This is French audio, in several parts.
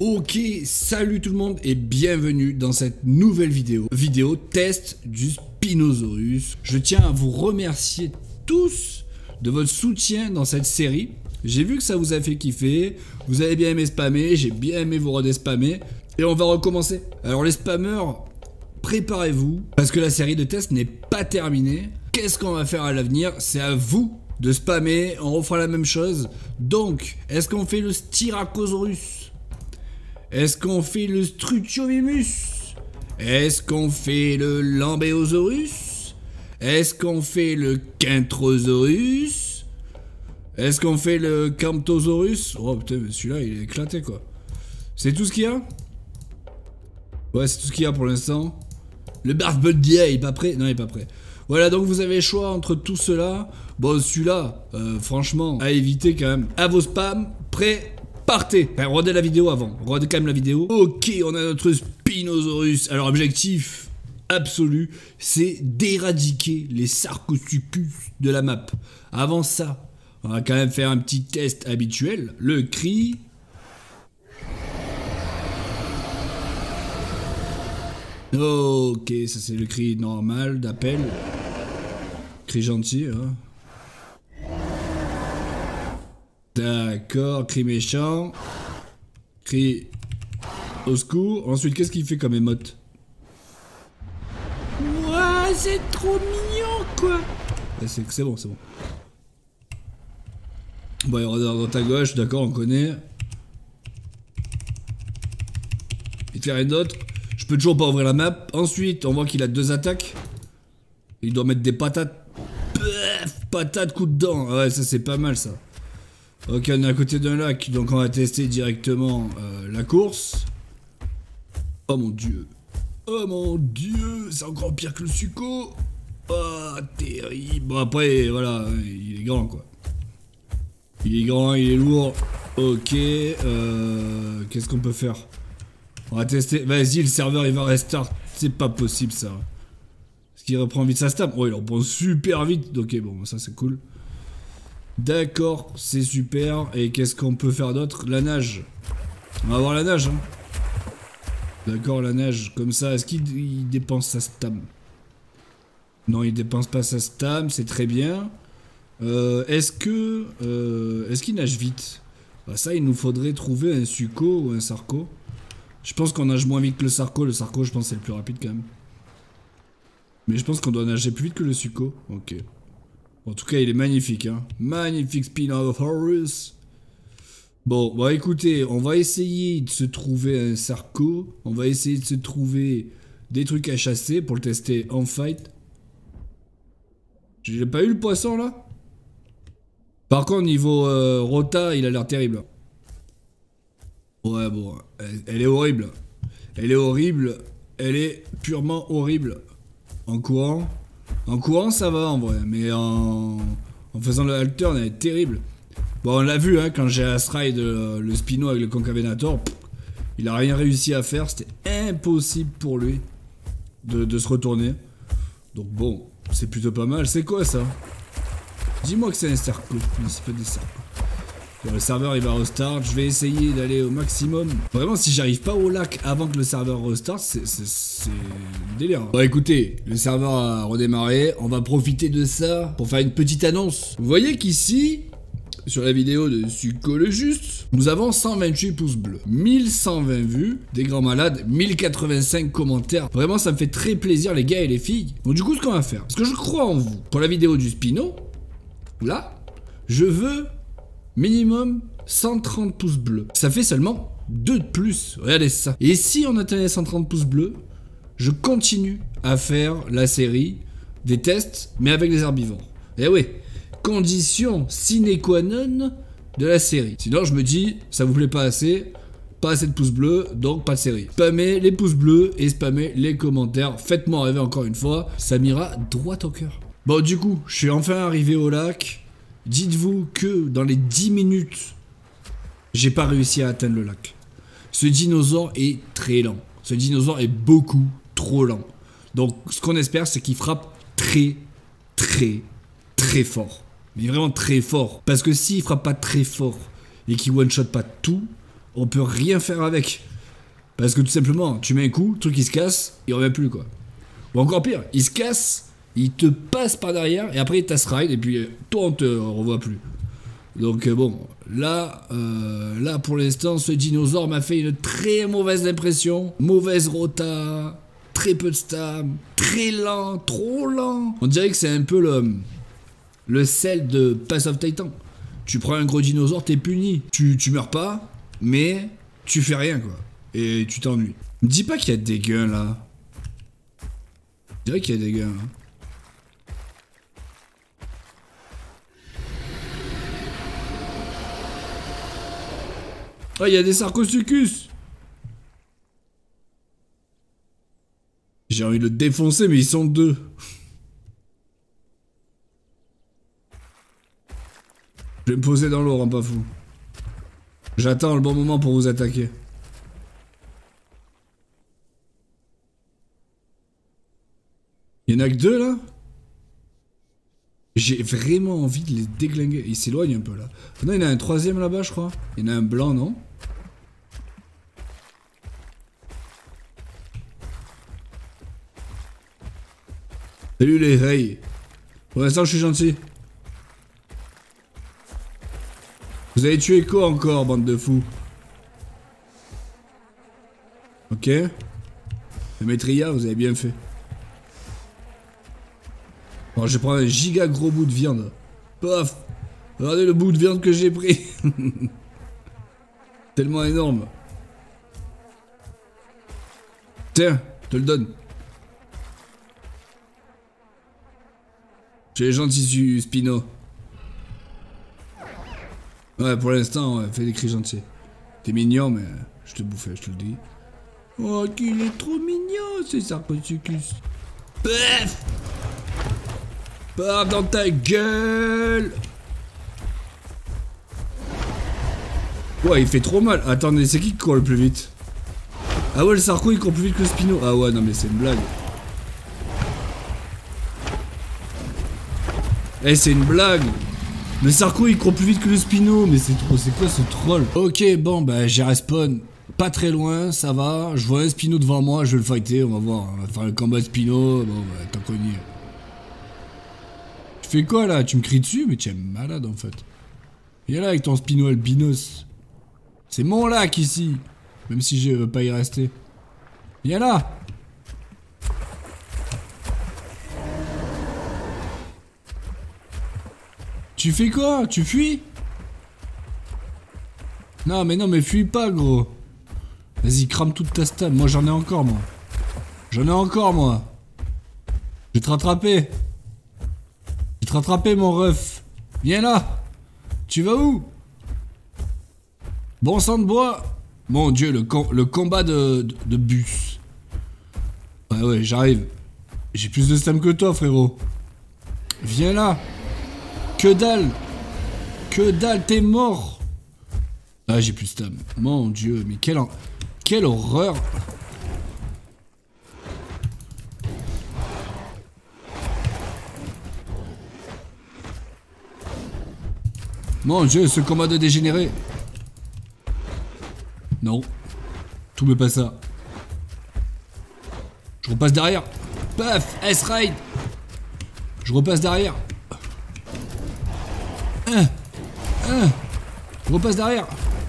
Ok, salut tout le monde et bienvenue dans cette nouvelle vidéo test du Spinosaurus. Je tiens à vous remercier tous de votre soutien dans cette série. J'ai vu que ça vous a fait kiffer, vous avez bien aimé spammer, j'ai bien aimé vous redespammer et on va recommencer. Alors les spammers, préparez-vous parce que la série de tests n'est pas terminée. Qu'est-ce qu'on va faire à l'avenir? C'est à vous de spammer, on refera la même chose. Donc, est-ce qu'on fait le Styracosaurus? Est-ce qu'on fait le Strutiomimus? Est-ce qu'on fait le Lambeosaurus? Est-ce qu'on fait le Quintrosaurus? Est-ce qu'on fait le Camptosaurus? Oh putain, celui-là il est éclaté quoi. C'est tout ce qu'il y a? Ouais, c'est tout ce qu'il y a pour l'instant. Le Barfbuddia, il est pas prêt? Non, il est pas prêt. Voilà, donc vous avez le choix entre tout cela. Bon, celui-là, franchement, à éviter quand même. À vos spams, prêt, partez. Enfin, regardez la vidéo avant. Regardez quand même la vidéo. Ok, on a notre Spinosaurus. Alors, objectif absolu, c'est d'éradiquer les Sarcosuchus de la map. Avant ça, on va quand même faire un petit test habituel. Le cri. Ok, ça c'est le cri normal d'appel. Cri gentil, hein. D'accord, cri méchant. Cri au secours. Ensuite, qu'est-ce qu'il fait comme émote? Ouah, c'est trop mignon, quoi. C'est bon, c'est bon. Bon, il y a dans ta gauche, d'accord, on connaît. Il te fait rien d'autre. Je peux toujours pas ouvrir la map. Ensuite, on voit qu'il a 2 attaques. Il doit mettre des patates. Pff, patates, coup de dent. Ah ouais, ça c'est pas mal ça. Ok, on est à côté d'un lac, donc on va tester directement la course. Oh mon dieu. Oh mon dieu, c'est encore pire que le Suco. Oh, terrible. Bon après, voilà, il est grand quoi. Il est grand, il est lourd. Ok, qu'est-ce qu'on peut faire? On va tester. Vas-y, le serveur il va restart. C'est pas possible ça. Est-ce qu'il reprend vite sa stab? Oh, il reprend super vite. Ok, bon, ça c'est cool. D'accord, c'est super. Et qu'est-ce qu'on peut faire d'autre? La nage. On va voir la nage. Hein. D'accord, la nage. Comme ça, est-ce qu'il dépense sa stam? Non, il dépense pas sa stam. C'est très bien. Est-ce qu'il nage vite? Bah, ça, il nous faudrait trouver un Suco ou un Sarco. Je pense qu'on nage moins vite que le Sarco. Le Sarco, je pense c'est le plus rapide quand même. Mais je pense qu'on doit nager plus vite que le Suco. Ok. En tout cas, il est magnifique. Hein. Magnifique Spinosaurus. Bon, bah écoutez, on va essayer de se trouver un Sarco. On va essayer de se trouver des trucs à chasser pour le tester en fight. J'ai pas eu le poisson là? Par contre, niveau rota, il a l'air terrible. Ouais, bon, elle est horrible. Elle est horrible. Elle est purement horrible. En courant. En courant, ça va en vrai. Mais en faisant le halter, elle est terrible. Bon, on l'a vu, hein, quand j'ai As-Ride le Spino avec le Concavenator. Il a rien réussi à faire. C'était impossible pour lui de se retourner. Donc bon, c'est plutôt pas mal. C'est quoi ça? Dis-moi que c'est un Sarco. Mais c'est pas des Sarcos. Le serveur il va restart, je vais essayer d'aller au maximum. Vraiment si j'arrive pas au lac avant que le serveur restart, c'est délire. Bon écoutez, le serveur a redémarré, on va profiter de ça pour faire une petite annonce. Vous voyez qu'ici, sur la vidéo de Suco le Juste, nous avons 128 pouces bleus, 1120 vues, des grands malades, 1085 commentaires. Vraiment ça me fait très plaisir les gars et les filles. Donc du coup ce qu'on va faire, parce que je crois en vous, pour la vidéo du Spino, là, je veux minimum 130 pouces bleus. Ça fait seulement 2 de plus. Regardez ça. Et si on atteignait 130 pouces bleus, je continue à faire la série des tests, mais avec les herbivores. Et oui, condition sine qua non de la série. Sinon, je me dis, ça vous plaît pas assez de pouces bleus, donc pas de série. Spammez les pouces bleus et spammez les commentaires. Faites-moi rêver encore une fois. Ça m'ira droit au cœur. Bon, du coup, je suis enfin arrivé au lac. Dites-vous que dans les 10 minutes, j'ai pas réussi à atteindre le lac. Ce dinosaure est très lent. Ce dinosaure est beaucoup trop lent. Donc ce qu'on espère, c'est qu'il frappe très fort. Mais vraiment très fort. Parce que s'il frappe pas très fort et qu'il one-shot pas tout, on peut rien faire avec. Parce que tout simplement, tu mets un coup, le truc il se casse, il revient plus quoi. Ou encore pire, il se casse, il te passe par derrière, et après il tasse ride, et puis toi on te revoit plus. Donc bon, là pour l'instant, ce dinosaure m'a fait une très mauvaise impression. Mauvaise rota, très peu de stam, très lent, trop lent. On dirait que c'est un peu le sel de Pass of Titan. Tu prends un gros dinosaure, t'es puni. Tu meurs pas, mais tu fais rien quoi. Et tu t'ennuies. Me dis pas qu'il y a des guns là. Je dirais qu'il y a des guns là. Ah, il y a des Sarcosuchus. J'ai envie de le défoncer, mais ils sont deux. Je vais me poser dans l'eau, rends pas fou. J'attends le bon moment pour vous attaquer. Il y en a que deux là? J'ai vraiment envie de les déglinguer. Il s'éloigne un peu là. Non, il y en a un troisième là-bas, je crois. Il y en a un blanc, non? Salut les hey. Pour l'instant, je suis gentil. Vous avez tué quoi encore, bande de fous? Ok. Le Maitreya, vous avez bien fait. Bon, je vais prendre un giga gros bout de viande. Paf! Regardez le bout de viande que j'ai pris. Tellement énorme. Tiens, je te le donne. Tu es gentil, Spino. Ouais, pour l'instant, ouais, fais des cris gentils. T'es mignon, mais je te bouffais, je te le dis. Oh, qu'il est trop mignon, c'est Sarcosuchus. Paf! Paf dans ta gueule! Ouais, il fait trop mal. Attendez, c'est qui court le plus vite? Ah ouais, le Sarco il court plus vite que le Spino. Ah ouais, non mais c'est une blague. Eh, c'est une blague. Le Sarco il court plus vite que le Spino. Mais c'est trop, c'est quoi ce troll? Ok, bon, bah j'ai respawn. Pas très loin, ça va. Je vois un Spino devant moi, je vais le fighter, on va voir. On va faire le combat Spino. Bon, bah, tant qu'on y est. Tu fais quoi là? Tu me cries dessus? Mais tu es malade en fait. Viens là avec ton Spino albinos. C'est mon lac ici. Même si je veux pas y rester. Viens là. Tu fais quoi? Tu fuis? Non mais fuis pas gros. Vas-y crame toute ta stab. Moi j'en ai encore moi. J'en ai encore moi. Je vais te rattraper. Je vais te rattraper mon ref. Viens là. Tu vas où? Bon sang de bois. Mon dieu, le combat de bus. Ouais, j'arrive. J'ai plus de stam que toi, frérot. Viens là. Que dalle. Que dalle, t'es mort. Ah, j'ai plus de stam. Mon dieu, mais quelle horreur. Mon dieu, ce combat de dégénéré. Non. Tout me passe ça. Je repasse derrière. Paf, S-Ride. Je repasse derrière. Je repasse derrière.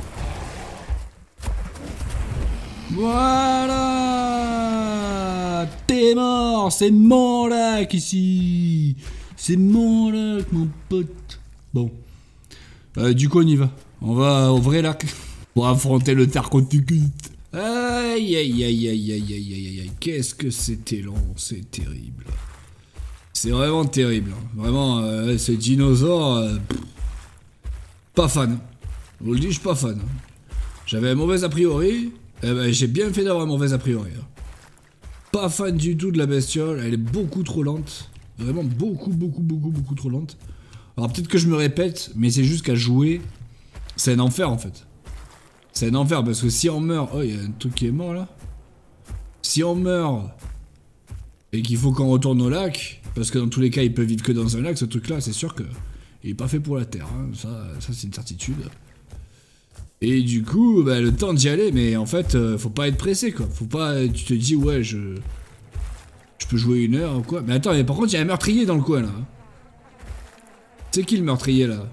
Voilà. T'es mort. C'est mon lac ici. C'est mon lac, mon pote. Bon. Du coup, on y va. On va au vrai lac. Pour affronter le Sarcosuchus. Aïe aïe aïe aïe aïe aïe aïe aïe. Qu'est-ce que c'était long, c'est terrible. C'est vraiment terrible. Vraiment, ce dinosaure. Pas fan. Je vous le dis, je suis pas fan. J'avais un mauvais a priori. J'ai bien fait d'avoir un mauvais a priori. Pas fan du tout de la bestiole. Elle est beaucoup trop lente. Vraiment beaucoup trop lente. Alors peut-être que je me répète, mais c'est juste qu'à jouer, c'est un enfer en fait. C'est un enfer parce que si on meurt... Oh, il y a un truc qui est mort là. Si on meurt et qu'il faut qu'on retourne au lac, parce que dans tous les cas il peut vivre que dans un lac, ce truc là, c'est sûr que il est pas fait pour la terre. Hein. Ça c'est une certitude. Et du coup, bah, le temps d'y aller, mais en fait, faut pas être pressé, quoi. Faut pas... Tu te dis, ouais, je peux jouer 1 heure ou quoi. Mais attends, mais par contre, il y a un meurtrier dans le coin, là. C'est qui le meurtrier, là?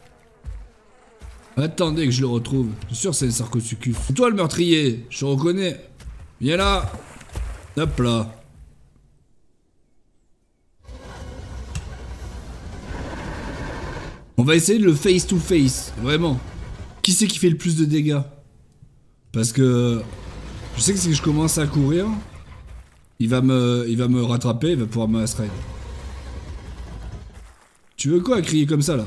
Attendez que je le retrouve. Je suis sûr que c'est le Sarcosuchus. C'est toi le meurtrier, je te reconnais. Viens là. Hop là. On va essayer de le face to face, vraiment. Qui c'est qui fait le plus de dégâts? Parce que je sais que si je commence à courir, il va me rattraper, il va pouvoir me last ride. Tu veux quoi à crier comme ça là?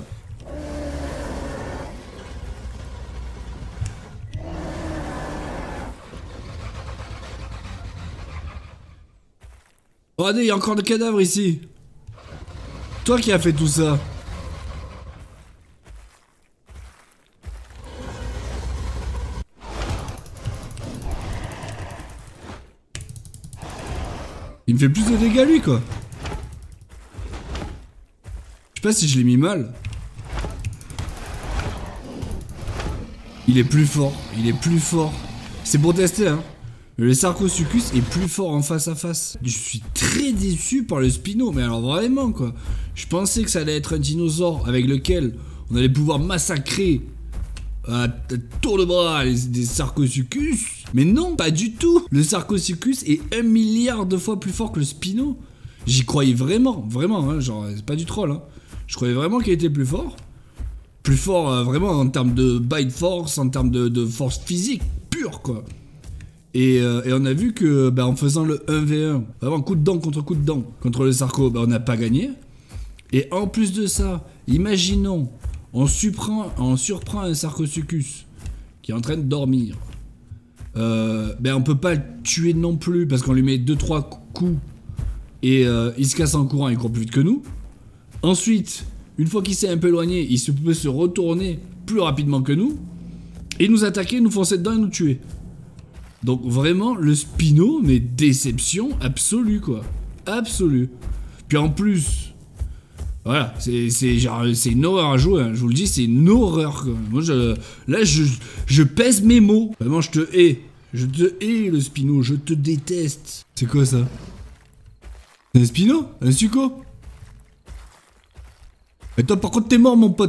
Regardez, il y a encore des cadavres ici. Toi qui as fait tout ça. Il me fait plus de dégâts lui quoi. Je sais pas si je l'ai mis mal. Il est plus fort, il est plus fort. C'est pour tester hein. Le Sarcosuchus est plus fort en face à face. Je suis très déçu par le Spino, mais alors vraiment quoi. Je pensais que ça allait être un dinosaure avec lequel on allait pouvoir massacrer à tour de bras des Sarcosuchus. Mais non, pas du tout. Le Sarcosuchus est 1 milliard de fois plus fort que le Spino. J'y croyais vraiment, vraiment, hein, genre c'est pas du troll. Hein. Je croyais vraiment qu'il était plus fort. Plus fort vraiment en termes de bite force, en termes de force physique pure quoi. Et on a vu que bah, en faisant le 1v1, vraiment coup de dent contre le Sarco, bah, on n'a pas gagné. Et en plus de ça, imaginons, on surprend un Sarcosuchus qui est en train de dormir. Ben on peut pas le tuer non plus parce qu'on lui met 2-3 coups et il se casse en courant, il court plus vite que nous. Ensuite, une fois qu'il s'est un peu éloigné, il peut se retourner plus rapidement que nous et nous attaquer, nous foncer dedans et nous tuer. Donc vraiment, le Spino, mais déception absolue quoi. Absolue. Puis en plus, voilà, c'est une horreur à jouer, hein. Je vous le dis, c'est une horreur quoi. Moi, je pèse mes mots. Vraiment, je te hais. Je te hais le Spino, je te déteste. C'est quoi ça? C'est un Spino? Un Suco? Mais toi par contre t'es mort mon pote.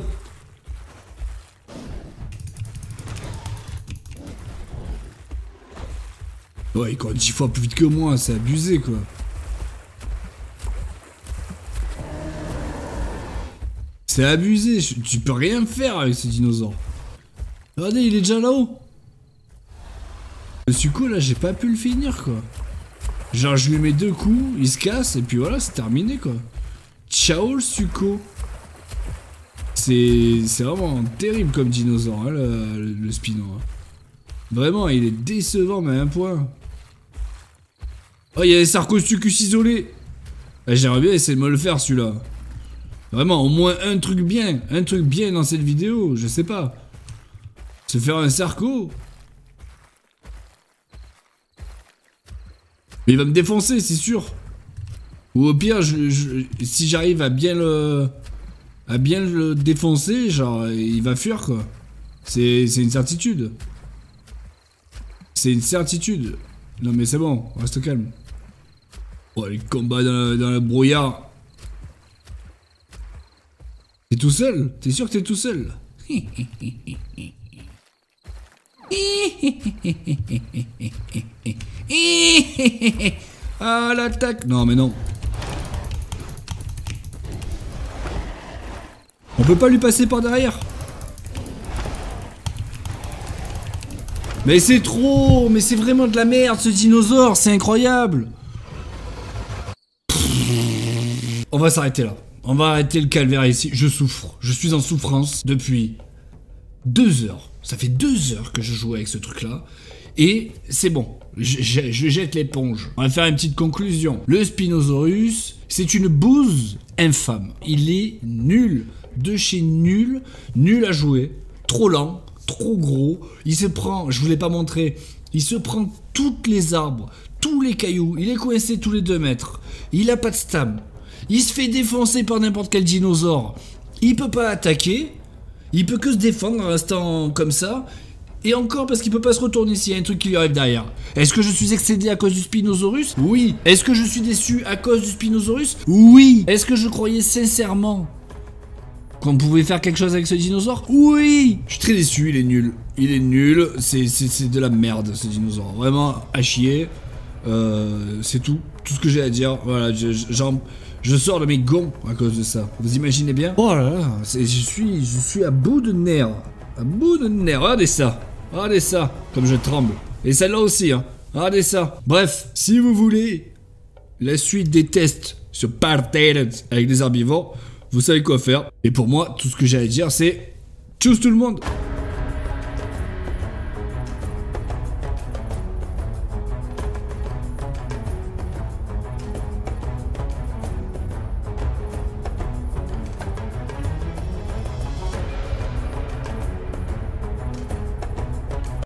Ouais, il court 10 fois plus vite que moi, c'est abusé quoi. C'est abusé, tu peux rien faire avec ce dinosaure. Regardez, il est déjà là-haut. Le Suco là, j'ai pas pu le finir quoi. Genre je lui mets 2 coups, il se casse et puis voilà, c'est terminé quoi. Ciao le Suco. C'est vraiment terrible comme dinosaure hein, le Spino. Hein. Vraiment, il est décevant mais à un point. Oh, il y a des Sarcosuchus isolés. J'aimerais bien essayer de me le faire celui-là. Vraiment, au moins un truc bien dans cette vidéo, je sais pas. Se faire un Sarco. Mais il va me défoncer, c'est sûr. Ou au pire, si j'arrive à bien le défoncer, genre, il va fuir quoi. C'est une certitude. C'est une certitude. Non mais c'est bon, reste calme. Oh, les combats dans le brouillard. T'es tout seul? T'es sûr que t'es tout seul? Ah l'attaque. Non mais non. On peut pas lui passer par derrière. Mais c'est trop. Mais c'est vraiment de la merde ce dinosaure. C'est incroyable. On va s'arrêter là. On va arrêter le calvaire ici. Je souffre. Je suis en souffrance depuis 2 heures. Ça fait 2 heures que je joue avec ce truc-là. Et c'est bon. Je jette l'éponge. On va faire une petite conclusion. Le Spinosaurus, c'est une bouse infâme. Il est nul. De chez nul. Nul à jouer. Trop lent. Trop gros. Il se prend, je vous l'ai pas montré, il se prend toutes les arbres, tous les cailloux. Il est coincé tous les 2 mètres. Il a pas de stam. Il se fait défoncer par n'importe quel dinosaure. Il peut pas attaquer. Il peut que se défendre en restant comme ça. Et encore parce qu'il peut pas se retourner s'il y a un truc qui lui arrive derrière. Est-ce que je suis excédé à cause du Spinosaurus? Oui. Est-ce que je suis déçu à cause du Spinosaurus? Oui. Est-ce que je croyais sincèrement qu'on pouvait faire quelque chose avec ce dinosaure? Oui. Je suis très déçu, il est nul. Il est nul, c'est de la merde ce dinosaure. Vraiment à chier. C'est tout ce que j'ai à dire. Voilà, je sors de mes gonds à cause de ça. Vous imaginez bien? Oh là là, je suis à bout de nerfs. À bout de nerfs. Regardez ça. Regardez ça. Comme je tremble. Et celle-là aussi, hein. Regardez ça. Bref, si vous voulez la suite des tests sur Parthenon avec des herbivores, vous savez quoi faire. Et pour moi, tout ce que j'ai à dire, c'est tchuss tout le monde.